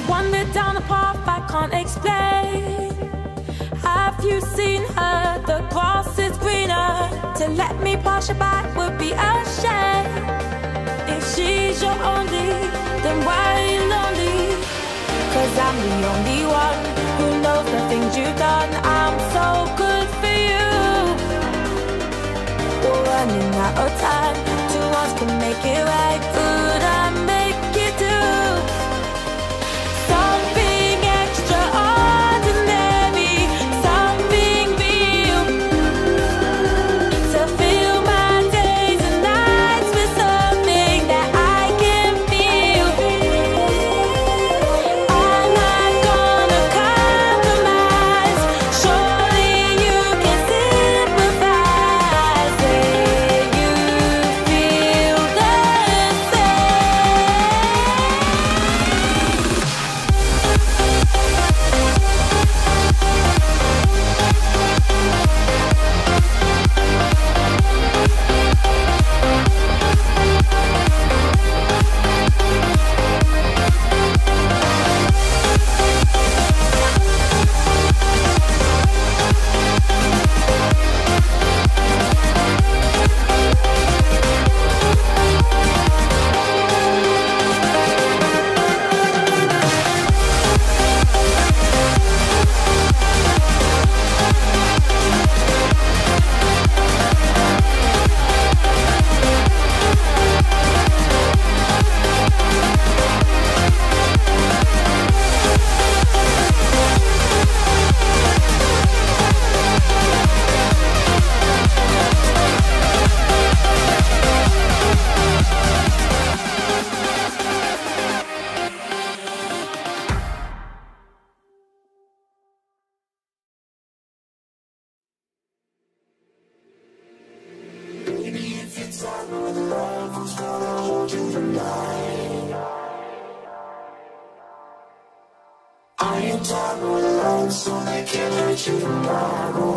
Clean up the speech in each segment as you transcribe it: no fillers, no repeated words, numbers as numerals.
Wandered down a path I can't explain. Have you seen her? The grass is greener. To let me pass you by would be a shame. If she's your only, then why are you lonely? 'Cause I'm the only one who knows the things you've done. I'm so good for you. We're running out of time. Two of us can make it right. Could I make you do something extraordinary, something real, to fill my days and nights with something that I can feel? I'm not gonna compromise. Surely you can sympathize. Say you feel the I ain't talking alone, so they can't hurt you tomorrow.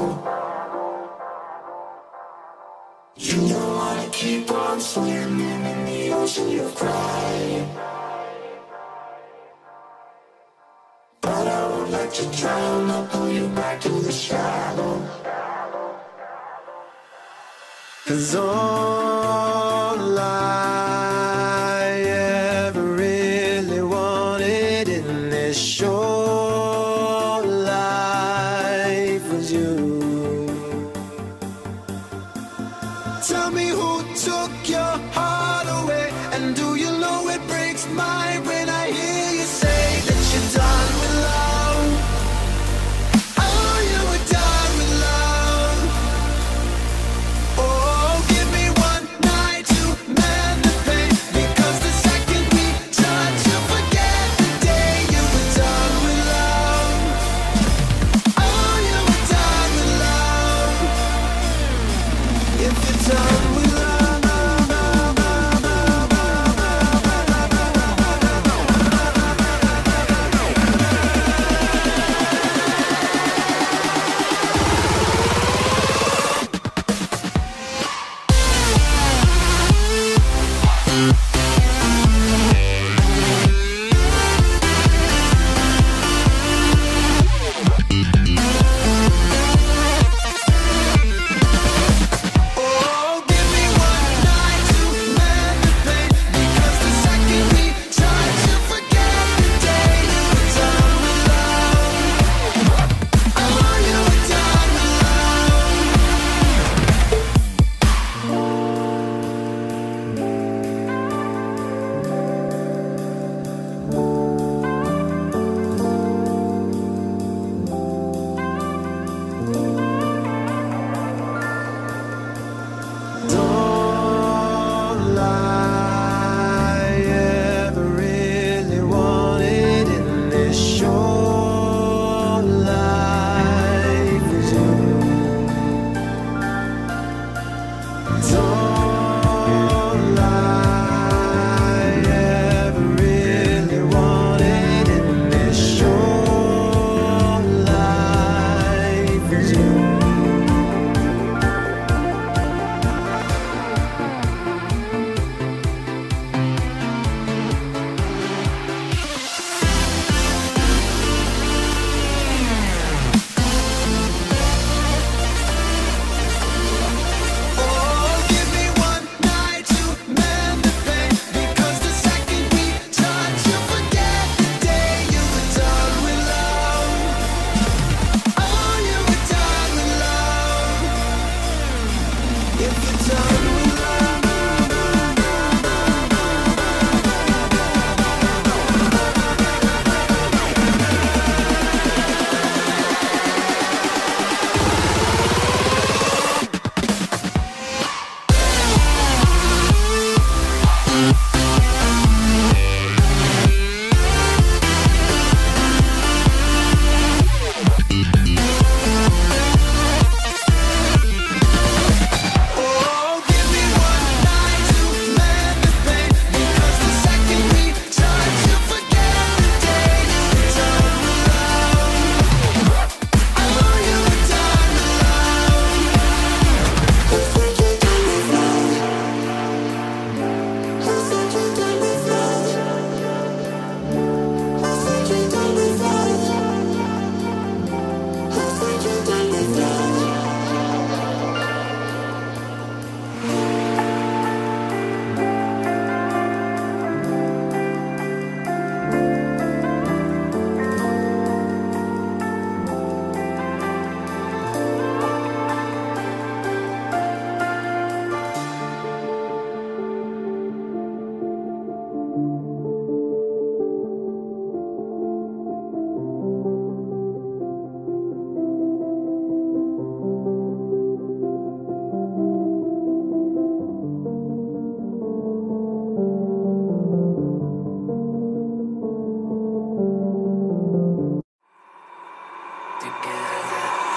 You don't wanna keep on swimming in the ocean of crying, but I would like to drown. I'll pull you back to the shallow. 'Cause all I ever really wanted in this short life was you. Tell me who took your heart away, and do you know it breaks mine when I hear you say that you're done with love. Oh, you were done with love. Oh, give me one night to mend the pain, because the second we touch, you forget the day you were done with love. Oh, you were done with love. If you're done with love.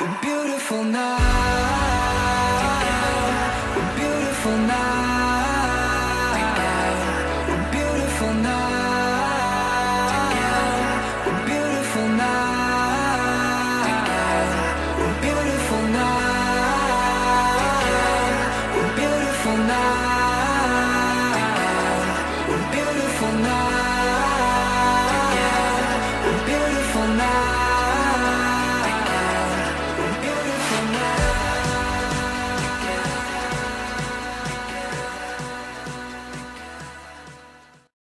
a beautiful night.